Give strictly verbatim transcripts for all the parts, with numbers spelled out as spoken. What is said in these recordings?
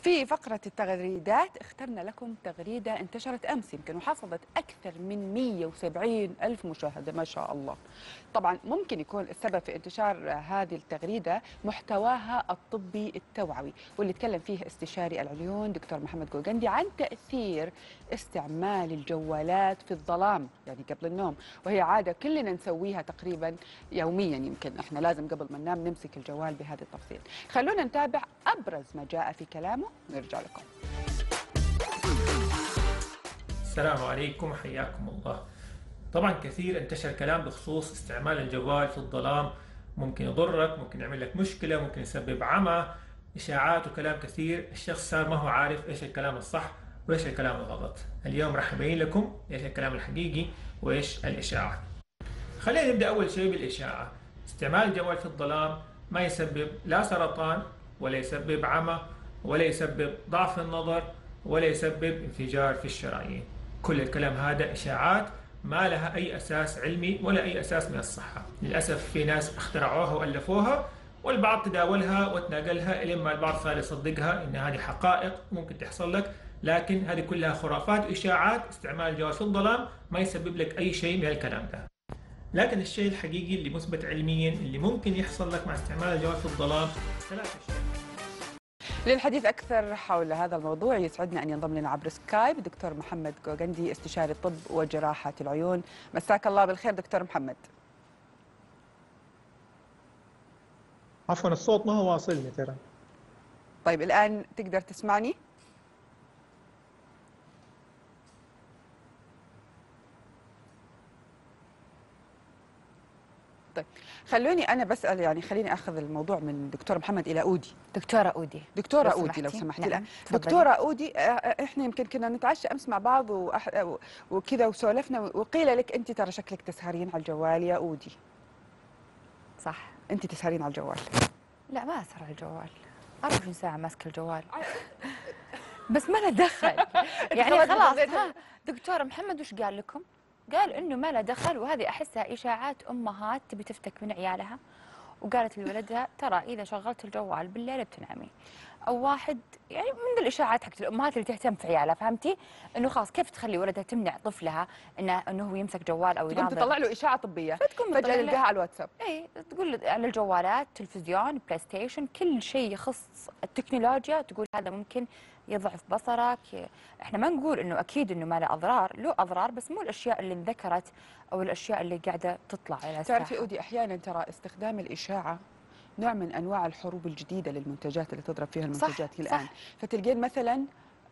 في فقرة التغريدات اخترنا لكم تغريدة انتشرت أمس يمكن وحصلت أكثر من مئة وسبعين ألف مشاهدة ما شاء الله. طبعا ممكن يكون السبب في انتشار هذه التغريدة محتواها الطبي التوعوي واللي تكلم فيه استشاري العيون دكتور محمد جوجندي عن تأثير استعمال الجوالات في الظلام يعني قبل النوم، وهي عادة كلنا نسويها تقريبا يوميا. يمكن احنا لازم قبل ما ننام نمسك الجوال بهذا التفصيل. خلونا نتابع أبرز ما جاء في كلامه ونرجع لكم. السلام عليكم وحياكم الله. طبعا كثير انتشر كلام بخصوص استعمال الجوال في الظلام، ممكن يضرك، ممكن يعمل لك مشكلة، ممكن يسبب عمى، إشاعات وكلام كثير. الشخص صار ما هو عارف إيش الكلام الصح وإيش الكلام الغلط. اليوم راح أبين لكم إيش الكلام الحقيقي وإيش الإشاعة. خلينا نبدأ أول شيء بالإشاعة. استعمال الجوال في الظلام ما يسبب لا سرطان ولا يسبب عمى ولا يسبب ضعف النظر ولا يسبب انفجار في الشرايين. كل الكلام هذا إشاعات ما لها أي أساس علمي ولا أي أساس من الصحة. للأسف في ناس اخترعوها وألفوها والبعض تداولها وتناقلها إلى ما البعض صار يصدقها إن هذه حقائق ممكن تحصل لك، لكن هذه كلها خرافات وإشاعات. استعمال الجوال في الظلام ما يسبب لك أي شيء من الكلام ده. لكن الشيء الحقيقي اللي مثبت علميا اللي ممكن يحصل لك مع استعمال الجوال في الظلام ثلاث أشياء. للحديث أكثر حول هذا الموضوع يسعدنا أن ينضم لنا عبر سكايب دكتور محمد جوجندي استشاري الطب وجراحة العيون. مساك الله بالخير دكتور محمد. عفوا الصوت ما هو واصلني ترى. طيب الآن تقدر تسمعني؟ طيب خلوني انا بسال يعني خليني اخذ الموضوع من دكتور محمد الى اودي. دكتوره اودي دكتوره لو اودي لو سمحتي. نعم. دكتوره اودي، احنا يمكن كنا نتعشى امس مع بعض وكذا وسولفنا وقيل لك انت ترى شكلك تسهرين على الجوال يا اودي. صح، انت تسهرين على الجوال؟ لا ما اسهر على الجوال، أربعة وعشرين ساعه ماسكه الجوال بس ما له دخل يعني خلاص. ها دكتور محمد وش قال لكم؟ قال انه ما له دخل، وهذه احسها اشاعات امهات تبي تفتك من عيالها، وقالت لولدها ترى اذا شغلت الجوال بالليل بتنعمي. او واحد يعني من الاشاعات حقت الامهات اللي تهتم في عيالها، فهمتي؟ انه خلاص كيف تخلي ولدها تمنع طفلها انه انه هو يمسك جوال او يناظر، تطلع له اشاعه طبيه فجاه يلقاها على الواتساب. اي تقول على الجوالات، تلفزيون، بلاي ستيشن، كل شيء يخص التكنولوجيا تقول هذا ممكن يضعف بصرك. احنا ما نقول انه اكيد انه ما له اضرار، له اضرار بس مو الاشياء اللي انذكرت او الاشياء اللي قاعده تطلع على الساحه. تعرفي اودي احيانا ترى استخدام الاشاعه نوع من انواع الحروب الجديده للمنتجات اللي تضرب فيها المنتجات الان. فتلقين مثلا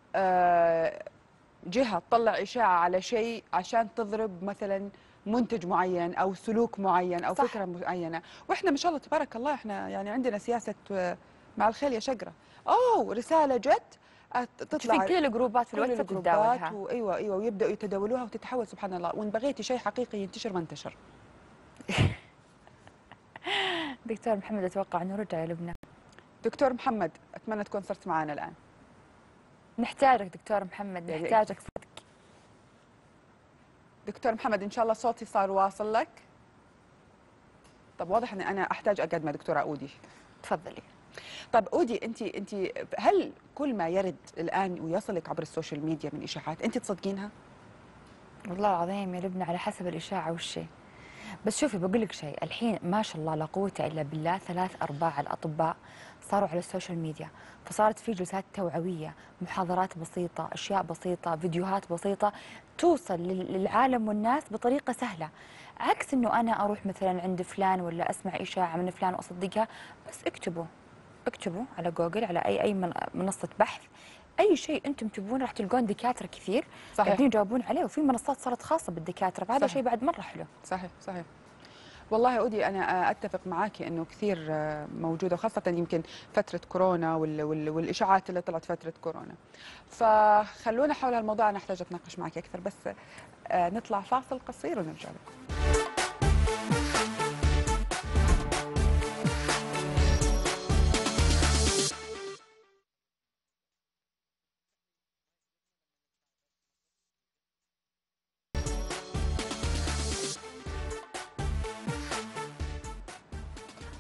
جهه تطلع اشاعه على شيء عشان تضرب مثلا منتج معين او سلوك معين او صح. فكره معينه، واحنا ما شاء الله تبارك الله احنا يعني عندنا سياسه مع الخيل يا شقره. اوه رساله جت تطلع في كل الجروبات في الواتساب تتداولها، وايوه ايوه ويبداوا يتداولوها وتتحول سبحان الله. وان بغيتي شيء حقيقي ينتشر ما انتشر. دكتور محمد اتوقع انه رجع يا لبنى. دكتور محمد اتمنى تكون صرت معنا الان. نحتاجك دكتور محمد، نحتاجك صدق. دكتور محمد ان شاء الله صوتي صار واصل لك. طب واضح ان انا احتاج اقعد مع دكتوره اودي. تفضلي. طب اودي انت انت هل كل ما يرد الان ويصلك عبر السوشيال ميديا من اشاعات انت تصدقينها؟ والله العظيم يا لبنى على حسب الاشاعه والشيء. بس شوفي بقول لك شيء، الحين ما شاء الله لا قوه الا بالله ثلاث ارباع الاطباء صاروا على السوشيال ميديا، فصارت في جلسات توعويه، محاضرات بسيطه، اشياء بسيطه، فيديوهات بسيطه توصل للعالم والناس بطريقه سهله، عكس انه انا اروح مثلا عند فلان ولا اسمع اشاعه من فلان واصدقها. بس اكتبوا اكتبوا على جوجل، على اي اي منصه بحث، اي شيء انتم تبون راح تلقون دكاتره كثير قاعدين يجاوبون عليه، وفي منصات صارت خاصه بالدكاتره، فهذا شيء بعد مره حلو. صحيح صحيح. والله يا اودي انا اتفق معاكي انه كثير موجوده، وخاصه يمكن فتره كورونا وال وال والاشاعات اللي طلعت فتره كورونا. فخلونا حول الموضوع، انا احتاج اتناقش معك اكثر، بس نطلع فاصل قصير ونرجع لكم.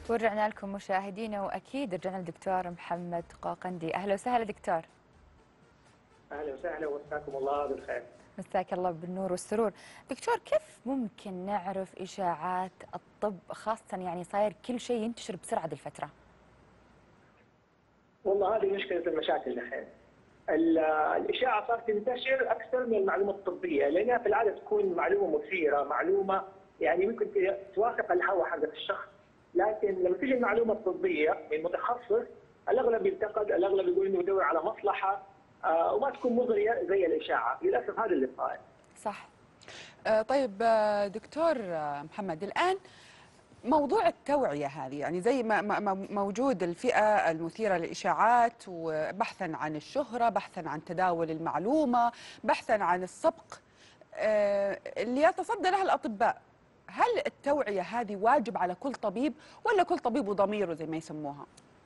ورجعنا لكم مشاهدينا، واكيد رجعنا للدكتور محمد قاقندي. اهلا وسهلا دكتور. اهلا وسهلا ومساكم الله بالخير. مساك الله بالنور والسرور. دكتور، كيف ممكن نعرف اشاعات الطب، خاصه يعني صاير كل شيء ينتشر بسرعه ذي الفتره؟ والله هذه مشكله المشاكل الحين. الاشاعه صارت تنتشر اكثر من المعلومات الطبيه، لانها في العاده تكون معلومه مثيره، معلومه يعني ممكن توافق الهوى حق الشخص، لكن لما تيجي المعلومه الطبيه من متخصص الاغلب ينتقد، الاغلب يقول انه يدور على مصلحه آه وما تكون مغريه زي الاشاعه، للاسف هذا اللي صاير. صح. آه طيب آه دكتور آه محمد، الان موضوع التوعية هذه يعني زي ما موجود الفئة المثيرة للإشاعات، وبحثا عن الشهرة، بحثا عن تداول المعلومة، بحثا عن السبق اللي يتصدى لها الأطباء. هل التوعية هذه واجب على كل طبيب ولا كل طبيب وضميره زي ما يسموها؟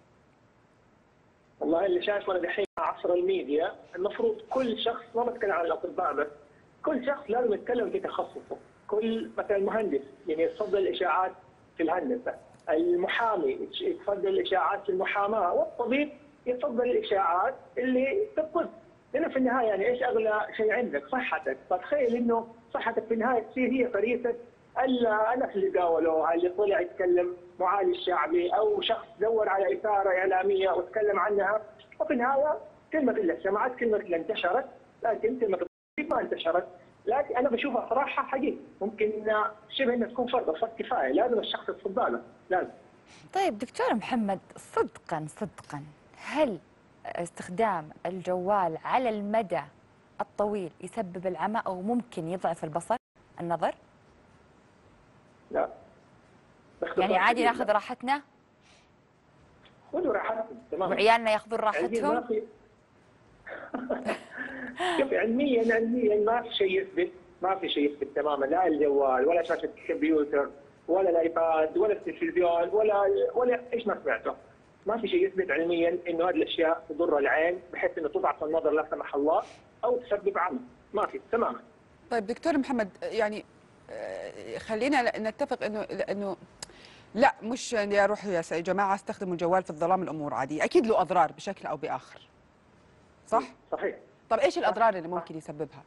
والله اللي شايفه دحين عصر الميديا، المفروض كل شخص، ما بتكلم عن الأطباء بس، كل شخص لازم يتكلم في تخصصه. كل مثلا المهندس يعني يتصدى الإشاعات في الهندسه، المحامي يتصدى الاشاعات في المحاماه، والطبيب يتصدى الاشاعات اللي في الطب، لانه في النهايه يعني ايش اغلى شيء عندك؟ صحتك، فتخيل انه صحتك في النهايه تصير هي فريسه الناس اللي داولوها، اللي طلع يتكلم معالج شعبي او شخص دور على اثاره اعلاميه وتكلم عنها، وفي النهايه كلمه الا سمعت، كلمه الا انتشرت، لكن كلمه الطبيب ما انتشرت. لكن انا بشوفها صراحه حقيقي ممكن شبه انها تكون فرض فرض كفايه، لازم الشخص يتصدى له، لازم. طيب دكتور محمد، صدقا صدقا هل استخدام الجوال على المدى الطويل يسبب العمى او ممكن يضعف البصر، النظر؟ لا. يعني عادي ناخذ راحتنا؟ خذوا راحتكم تمام. وعيالنا ياخذون راحتهم؟ شوف علميا علميا ما في شيء يثبت، ما في شيء يثبت تماما، لا الجوال ولا شاشه الكمبيوتر ولا الايباد ولا التلفزيون ولا ولا ايش ما سمعته، ما في شيء يثبت علميا انه هذه الاشياء تضر العين بحيث انه تضعف النظر لا سمح الله او تسبب عمى، ما في تماما. طيب دكتور محمد، يعني خلينا نتفق انه انه لا، مش اني اروح يا جماعه استخدموا الجوال في الظلام، الامور عاديه، اكيد له اضرار بشكل او باخر. صح؟ صحيح. طب ايش الاضرار اللي ممكن يسببها؟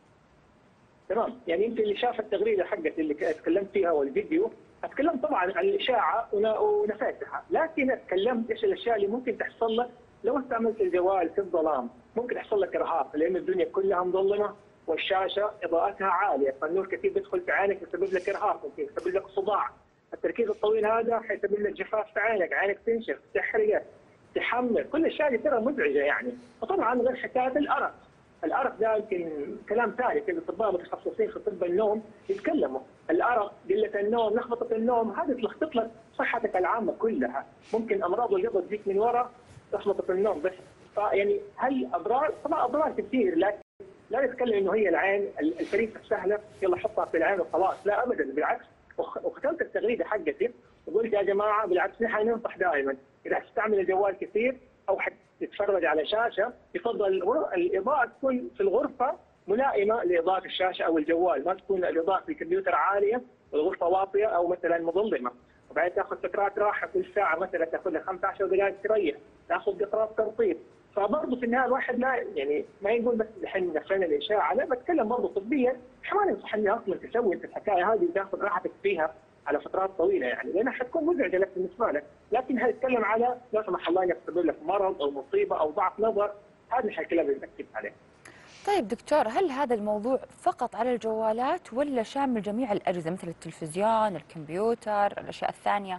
تمام، يعني انت اللي شاف التغريده حقت اللي تكلمت فيها والفيديو، اتكلمت طبعا عن الاشاعه ونفاتها، لكن اتكلمت ايش الاشياء اللي ممكن تحصل لك لو استعملت الجوال في الظلام. ممكن يحصل لك ارهاق، لان الدنيا كلها مظلمه والشاشه اضاءتها عاليه، فالنور كثير بيدخل في عينك يسبب لك ارهاق، ممكن يسبب لك صداع. التركيز الطويل هذا حيسبب لك جفاف في عينك، عينك تنشف، تحرق، تحمل، كل الاشياء دي ترى مزعجه يعني. وطبعا غير حكايه الارق. الارق ده يمكن كلام ثاني، في الاطباء متخصصين في طب النوم يتكلموا، الارق، قله النوم، لخبطه النوم، هذه تلخبط لك صحتك العامه كلها، ممكن امراض القلب تجيك من وراء لخبطه النوم بس. فيعني هل اضرار؟ طبعا اضرار كثير، لكن لا نتكلم انه هي العين الفريسه السهله يلا حطها في العين وخلاص، لا ابدا، بالعكس. وختمت التغريده حقتي وقلت يا جماعه بالعكس نحن ننصح دائما اذا تستعمل الجوال كثير او تتفرج على شاشه، يفضل الاضاءه تكون في الغرفه ملائمه لاضاءه الشاشه او الجوال، ما تكون الاضاءه في الكمبيوتر عاليه والغرفه واطيه او مثلا مظلمه. وبعدين تاخذ فترات راحه كل ساعه، مثلا تاخذ لك خمسة عشر دقائق تريح، تاخذ قطرات ترطيب. فبرضه في النهايه الواحد لا يعني ما يقول بس الحين نفسنا الاشاعه، لا بتكلم برضه طبيا، احنا ما ننصح اني اصلا تسوي انت الحكايه هذه وتاخذ راحتك فيها على فترات طويله يعني، لانها حتكون مزعجه لك بالنسبه لك، لكن هنتكلم على لا سمح الله يسبب لك مرض او مصيبه او ضعف نظر، هذه الحكايه اللي بنركز عليها. طيب دكتور، هل هذا الموضوع فقط على الجوالات ولا شامل جميع الاجهزه مثل التلفزيون، الكمبيوتر، الاشياء الثانيه؟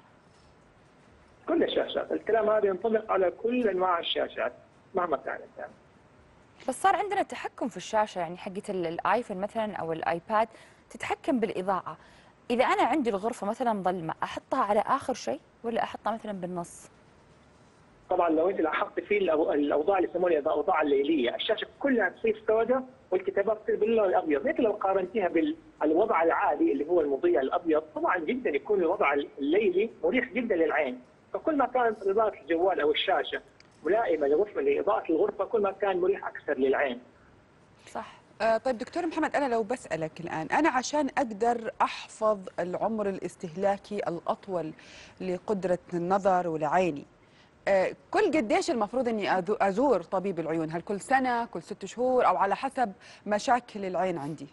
كل الشاشات، الكلام هذا ينطبق على كل انواع الشاشات مهما كانت يعني. بس صار عندنا تحكم في الشاشه، يعني حقت الايفون مثلا او الايباد تتحكم بالاضاءه. اذا انا عندي الغرفه مثلا مظلمه، احطها على اخر شيء ولا احطها مثلا بالنص؟ طبعا لو انت لاحظت في الاوضاع اللي يسمونها الاوضاع الليليه، الشاشه كلها تصير سوداء والكتابات تصير باللون الابيض، لكن لو قارنتيها بالوضع العادي اللي هو المضيء الابيض، طبعا جدا يكون الوضع الليلي مريح جدا للعين. فكل ما كانت اضاءه الجوال او الشاشه ملائمه لغرفه لاضاءه الغرفه، كل ما كان مريح اكثر للعين. صح. آه طيب دكتور محمد، أنا لو بسألك الآن، أنا عشان أقدر أحفظ العمر الاستهلاكي الأطول لقدرة النظر ولعيني، آه كل قديش المفروض أني أذو- أزور طبيب العيون؟ هل كل سنة، كل ست شهور، أو على حسب مشاكل العين عندي؟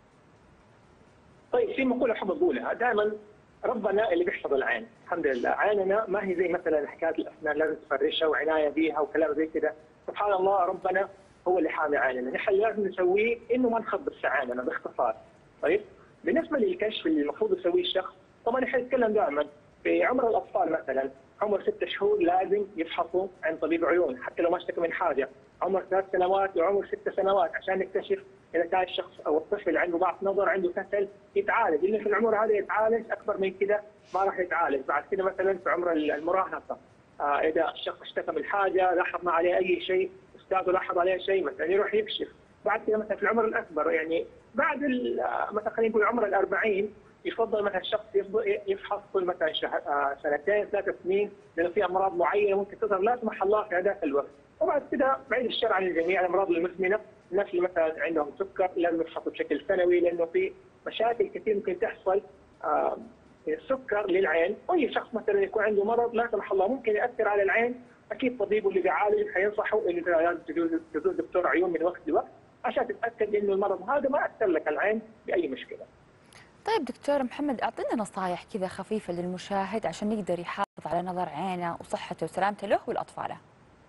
طيب في مقوله احب اقولها دائما، ربنا اللي بيحفظ العين. الحمد لله عيننا ما هي زي مثلا حكايه الاسنان لازم تفرشها وعنايه بيها وكلام زي كده. سبحان الله ربنا هو اللي حامي عيننا، نحن لازم نسويه انه ما نخبص عيننا باختصار. طيب بالنسبه للكشف اللي المفروض يسويه الشخص، طبعا نحن نتكلم دائما في عمر الاطفال مثلا، عمر ست شهور لازم يفحصوا عند طبيب عيون حتى لو ما اشتكى من حاجه، عمر ثلاث سنوات وعمر ست سنوات عشان نكتشف اذا كان الشخص او الطفل عنده ضعف نظر، عنده كسل، يتعالج. اللي في العمر هذا يتعالج، اكبر من كده ما راح يتعالج. بعد كده مثلا في عمر المراهقه، آه اذا الشخص اشتكى من حاجه، لاحظ ما عليه اي شيء، استاذه لاحظ عليه شيء مثلا، يروح يكشف. بعد كده مثلا في العمر الاكبر، يعني بعد مثلا خلينا نقول عمر الأربعين، يفضل مثلا الشخص يفحص كل مثلا شهر آه سنتين ثلاث سنين، لانه في امراض معينه ممكن تظهر لا سمح الله في هذاك الوقت. وبعد كده بعيد الشر عن الجميع الامراض المزمنه، الناس اللي مثلا عندهم سكر لازم يفحصوا بشكل سنوي، لانه في مشاكل كثير ممكن تحصل. آه السكر للعين، اي شخص مثلا يكون عنده مرض لا سمح الله ممكن ياثر على العين، اكيد طبيبه اللي بيعالج حينصحه انه لازم تزور دكتور عيون من وقت لوقت عشان تتاكد انه المرض هذا ما اثر لك العين باي مشكله. طيب دكتور محمد، أعطينا نصائح كذا خفيفة للمشاهد عشان يقدر يحافظ على نظر عينه وصحته وسلامته له ولأطفاله.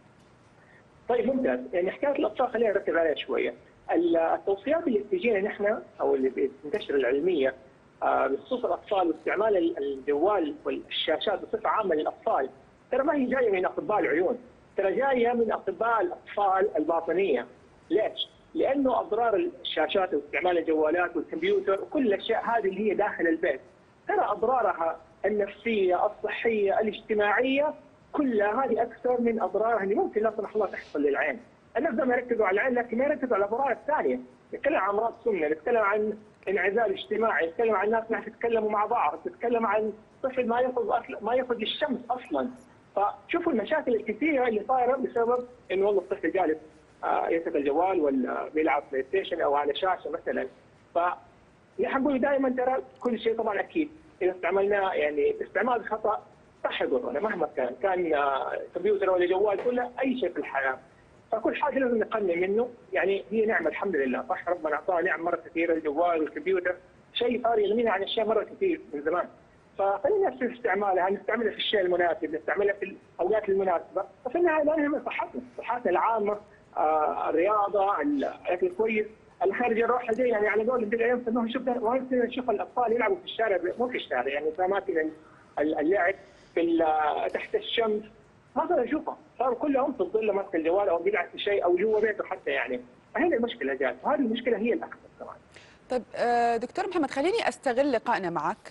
طيب ممتاز، يعني حكايه الاطفال خلينا نركز عليها شويه. التوصيات اللي بتجينا نحن او اللي بتنتشر العلميه بخصوص الاطفال واستعمال الجوال والشاشات بصفه عامه للاطفال، ترى ما هي جايه من اطباء العيون، ترى جايه من اطباء الاطفال الباطنيه. ليش؟ لانه اضرار الشاشات واستعمال الجوالات والكمبيوتر وكل الاشياء هذه اللي هي داخل البيت، ترى اضرارها النفسيه، الصحيه، الاجتماعيه كلها هذه اكثر من اضرارها اللي ممكن لا سمح الله تحصل للعين. الناس دائما يركزوا على العين لكن ما يركزوا على الاضرار الثانيه، نتكلم عن امراض سمنه، نتكلم عن انعزال اجتماعي، نتكلم عن ناس ما يتكلموا مع بعض، نتكلم عن طفل ما ياخذ ما ياخذ للشمس اصلا. فشوفوا المشاكل الكثيره اللي صايره بسبب انه والله الطفل جالس آه يمسك الجوال ولا بيلعب بلاي ستيشن او على شاشه مثلا. ف نحن نقول دائما ترى كل شيء طبعا اكيد اذا استعملناه يعني استعمال خطا صح يضرنا مهما كان، كان آه كمبيوتر ولا جوال ولا اي شيء في الحياه. فكل حاجه لازم نقنن منه، يعني هي نعمه الحمد لله، صح ربنا اعطانا نعم مره كثيره، الجوال والكمبيوتر شيء صار يغنينا عن اشياء مره كثير من زمان. فخلينا في استعمالها، نستعملها في الشيء المناسب، نستعملها في الاوقات المناسبه، وفي النهايه لا نهمل صحتنا، صحتنا العامه، آه الرياضه، الاكل الكويس، الخارج الروح دي. يعني على قول ابن العيون انه نشوف نشوف الاطفال يلعبوا في الشارع، مو في الشارع يعني في اماكن اللعب في تحت الشمس، ما صار نشوفها، صاروا كلهم في الظل ماسك الجوال او بيلعب في شيء او جوا بيته حتى. يعني فهنا المشكله جات، وهذه المشكله هي الاكبر كمان. طيب دكتور محمد، خليني استغل لقائنا معك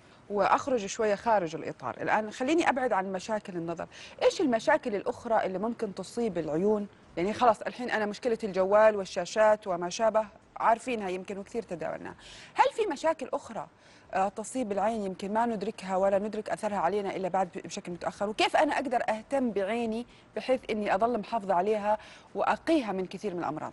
واخرج شويه خارج الاطار. الان خليني ابعد عن مشاكل النظر. ايش المشاكل الاخرى اللي ممكن تصيب العيون؟ يعني خلاص الحين انا مشكله الجوال والشاشات وما شابه عارفينها يمكن وكثير تداولناها. هل في مشاكل اخرى تصيب العين يمكن ما ندركها ولا ندرك اثرها علينا الا بعد بشكل متاخر؟ وكيف انا اقدر اهتم بعيني بحيث اني اظل محافظه عليها واقيها من كثير من الامراض؟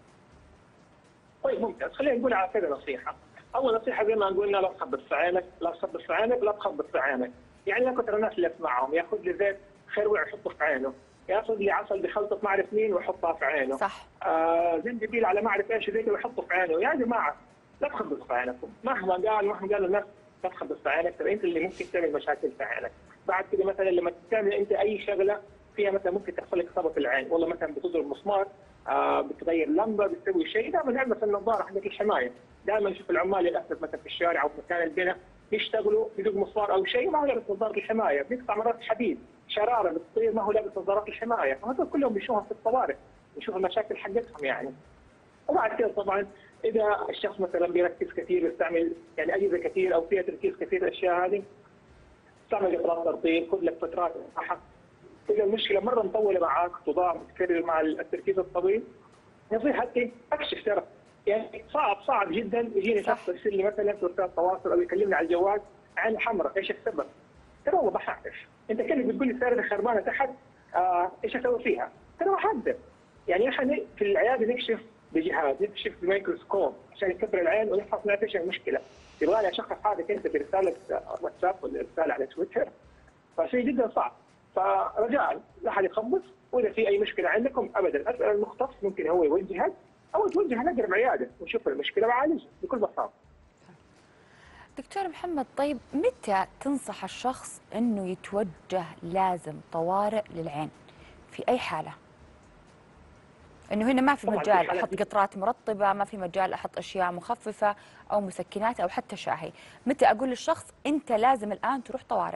طيب ممتاز، خلينا نقول على كذا نصيحه. اول نصيحه زي ما قلنا لا تخبط في عينك، لا تخبط في عينك، لا تخبط في عينك. يعني انا كثر الناس اللي اسمعهم ياخذ لي زيت خروع يحطه في عينه، ياخذ لي عسل بخلطه ما اعرف مين ويحطها في عينه، صح. آه زنجبيل على ما اعرف ايش زيت ويحطه في عينه. يا جماعه لا تخبط في عينكم، مهما قال مهما قالوا الناس لا تخبط في عينك، ترى انت اللي ممكن تعمل مشاكل في عينك. بعد كده مثلا لما تعمل انت اي شغله فيها مثلا ممكن تحصل لك اصابه في العين، والله مثلا بتضرب مسمار، آه بتغير لمبه، بتسوي شيء، دائما نلبس النظاره حقت الحمايه. دائما نشوف العمال للاسف مثلا في الشارع او في مكان البناء يشتغلوا بدون مسمار او شيء ما هو لابس نظاره الحمايه، بيقطع مرات حديد، شراره بتصير ما هو لابس نظارات الحمايه، فهذول كلهم بيشوفها في الطوارئ، بيشوفوا المشاكل حقتهم يعني. وبعد كده طبعا اذا الشخص مثلا بيركز كثير ويستعمل يعني اجهزه كثير او فيها تركيز كثير الاشياء هذه، استعمل اطراف ترطيب، خذ لك فترات راحه. اذا المشكله مره مطوله معك تضاعف تكرر مع التركيز الطويل، نصيحتي اكشف. ترى يعني صعب صعب جدا يجيني شخص يرسل لي مثلا في وسائل التواصل او يكلمني على الجوال عين حمراء، ايش السبب؟ ترى والله بحقش، انت كانك بتقول لي سيارتي خربانه تحت، آه ايش اسوي فيها؟ ترى بحدد. يعني احنا في العياده نكشف بجهاز يكشف بميكروسكوب عشان يكبر العين ويفحص منها ايش المشكله. يبغى لي اشخص حالك انت برساله واتساب ولا رساله على تويتر، فشيء جدا صعب. فرجاء لا احد يخبص، واذا في اي مشكله عندكم ابدا اسال المختص، ممكن هو يوجهك او توجه لاقرب عياده ونشوف المشكله وعالجها بكل بساطه. دكتور محمد، طيب متى تنصح الشخص انه يتوجه لازم طوارئ للعين؟ في اي حاله؟ انه هنا ما في طبعاً مجال في حالات احط قطرات مرطبه، ما في مجال احط اشياء مخففه او مسكنات او حتى شاهي، متى اقول للشخص انت لازم الان تروح طوارئ؟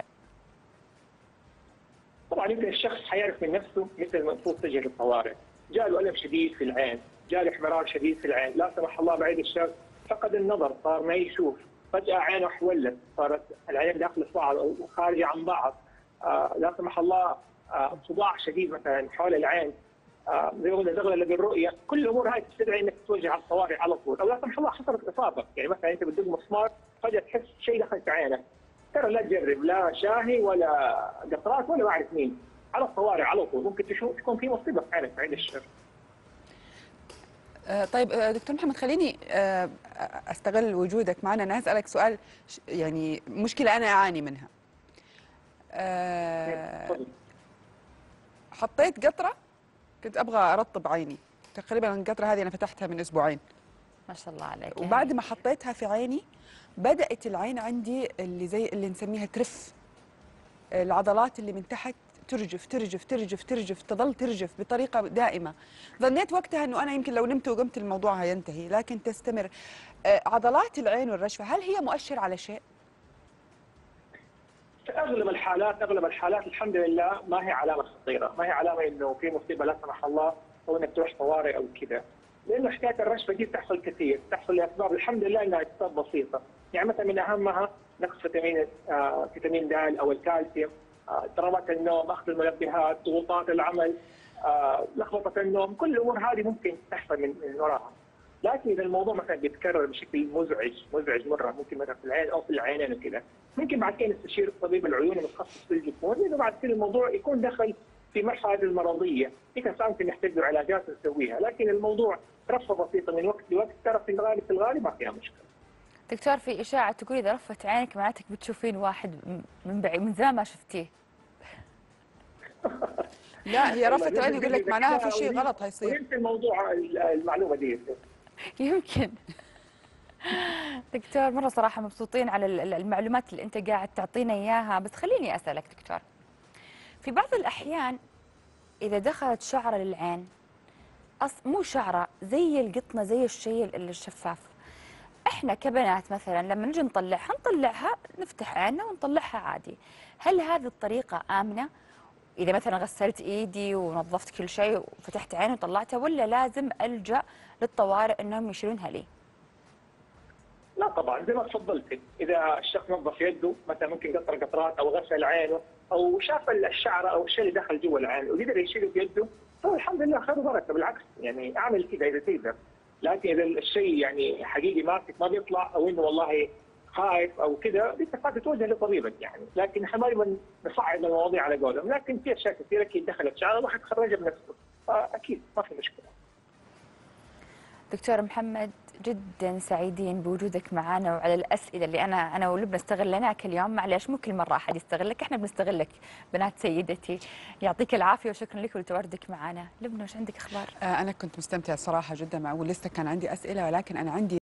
طبعا يمكن الشخص حيعرف من نفسه متى المفروض تجي للطوارئ. جاء له الم شديد في العين، جاء له احمرار شديد في العين، لا سمح الله بعيد الشر فقد النظر، صار ما يشوف، فجاه عينه حولت، صارت العين داخله في بعض او خارجه عن بعض، آه لا سمح الله آه صداع شديد مثلا حول العين، آه زي ما قلنا زغلله بالرؤيه، كل الامور هاي تستدعي انك تتوجه على الطوارئ على طول، او لا سمح الله حصلت اصابه، يعني مثلا انت بتدق مسمار فجاه تحس شيء دخل في عينك، ترى لا تجرب لا شاهي ولا قطرات ولا ما اعرف مين، على الطوارئ على طول، ممكن تشوف تكون في مصيبه في عينك بعيد الشر. آه، طيب آه، دكتور محمد، خليني آه، استغل وجودك معنا. انا هسألك سؤال، ش- يعني مشكلة انا اعاني منها. آه، تفضل. حطيت قطرة، كنت ابغى ارطب عيني، تقريبا القطرة هذه انا فتحتها من اسبوعين، ما شاء الله عليك. وبعد ما حطيتها في عيني بدأت العين عندي اللي زي اللي نسميها ترف، العضلات اللي من تحت ترجف ترجف ترجف ترجف تظل ترجف بطريقة دائمة. ظنيت وقتها أنه أنا يمكن لو نمت وقمت الموضوع هينتهي، لكن تستمر. آه، عضلات العين والرشفة، هل هي مؤشر على شيء؟ في اغلب الحالات اغلب الحالات الحمد لله ما هي علامه خطيره، ما هي علامه انه في مصيبه لا سمح الله او انك تروح طوارئ او كذا، لانه حكايه الرشفه دي تحصل كثير، تحصل لاسباب الحمد لله انها اسباب بسيطه، يعني مثلا من اهمها نقص فيتامين آه فيتامين د او الكالسيوم، آه اضطرابات النوم، اخذ المنبهات، ضغوطات العمل، آه لخبطه النوم، كل الامور هذه ممكن تحصل من, من وراها. لكن اذا الموضوع مثلا بيتكرر بشكل مزعج مزعج مره، ممكن مثلا في العين او في العينين وكذا، ممكن بعد كده نستشير طبيب العيون المتخصص في الجفون، لانه بعد كده الموضوع يكون دخل في مرحله المرضيه، ديك الساعه ممكن نحتاج له علاجات نسويها، لكن الموضوع رفه بسيطه من وقت لوقت، ترى في الغالب في الغالب ما فيها مشكله. دكتور، في اشاعه تقول اذا رفت عينك معناتك بتشوفين واحد من بعيد من زمان ما شفتيه. لا، هي رفت العين يقول لك معناها في شيء غلط هيصير. ويمكن الموضوع المعلومه دي يمكن. دكتور، مرة صراحة مبسوطين على ال- المعلومات اللي أنت قاعد تعطينا إياها، بس خليني أسألك دكتور، في بعض الأحيان إذا دخلت شعرة للعين، أص مو شعرة، زي القطنة، زي الشيء ال- الشفاف، إحنا كبنات مثلا لما نجي نطلعها نطلعها نفتح عيننا ونطلعها عادي، هل هذه الطريقة آمنة؟ إذا مثلا غسلت إيدي ونظفت كل شيء وفتحت عيني وطلعتها، ولا لازم ألجأ للطوارئ إنهم يشيلونها لي؟ لا طبعا زي ما تفضلتي، اذا الشخص نظف يده مثلا ممكن قطر قطرات او غسل عينه او شاف الشعره او الشيء اللي دخل جوا العين وقدر يشيله بيده، فهو الحمد لله خير وبركه، بالعكس يعني اعمل كذا اذا تقدر. لكن اذا الشيء يعني حقيقي ماسك ما بيطلع، او انه والله خايف او كذا، بدك تتوجه لطبيبك يعني، لكن احنا ما نصعد المواضيع على قولهم، لكن في اشياء كثيره اكيد دخلت شعره راح تخرجها بنفسه، فاكيد ما في مشكله. دكتور محمد، جدا سعيدين بوجودك معنا وعلى الأسئلة اللي أنا أنا ولبنى استغلناك اليوم، معلش مو كل مرة أحد يستغلك، إحنا بنستغلك بنات سيدتي، يعطيك العافية وشكرا لك ولتواجدك معنا. لبنى، وش عندك أخبار؟ آه، أنا كنت مستمتعة صراحة جدا مع، ولسه كان عندي أسئلة، ولكن أنا عندي